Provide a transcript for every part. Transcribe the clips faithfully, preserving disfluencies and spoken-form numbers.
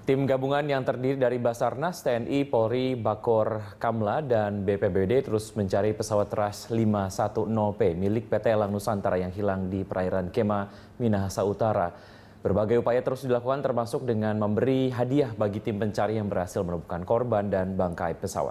Tim gabungan yang terdiri dari Basarnas, T N I, Polri, Bakor Kamla, dan B P B D terus mencari pesawat Rush lima satu nol P milik P T Elang Nusantara yang hilang di perairan Kema, Minahasa Utara. Berbagai upaya terus dilakukan termasuk dengan memberi hadiah bagi tim pencari yang berhasil menemukan korban dan bangkai pesawat.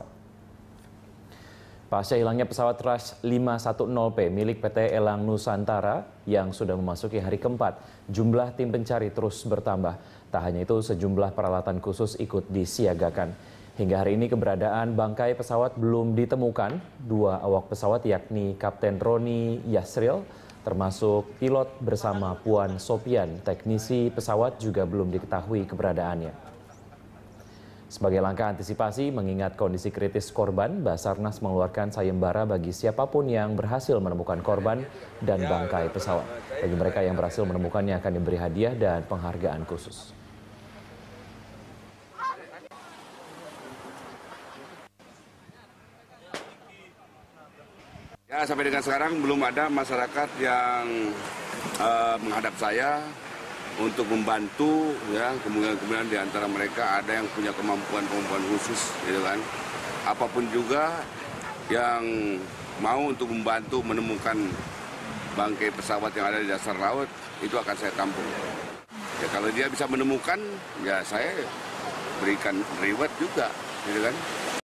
Pasca hilangnya pesawat Rush lima satu nol P milik P T Elang Nusantara yang sudah memasuki hari keempat, jumlah tim pencari terus bertambah. Tak hanya itu, sejumlah peralatan khusus ikut disiagakan. Hingga hari ini keberadaan bangkai pesawat belum ditemukan. Dua awak pesawat yakni Kapten Roni Yasril, termasuk pilot bersama Puan Sopian, teknisi pesawat juga belum diketahui keberadaannya. Sebagai langkah antisipasi mengingat kondisi kritis korban, Basarnas mengeluarkan sayembara bagi siapapun yang berhasil menemukan korban dan bangkai pesawat. Bagi mereka yang berhasil menemukannya akan diberi hadiah dan penghargaan khusus. Ya, sampai dengan sekarang belum ada masyarakat yang uh, menghadap saya untuk membantu, ya, kemudian-kemudian di antara mereka ada yang punya kemampuan-kemampuan khusus, gitu kan. Apapun juga yang mau untuk membantu menemukan bangkai pesawat yang ada di dasar laut, itu akan saya tampung. Ya, kalau dia bisa menemukan, ya saya berikan reward juga, gitu kan.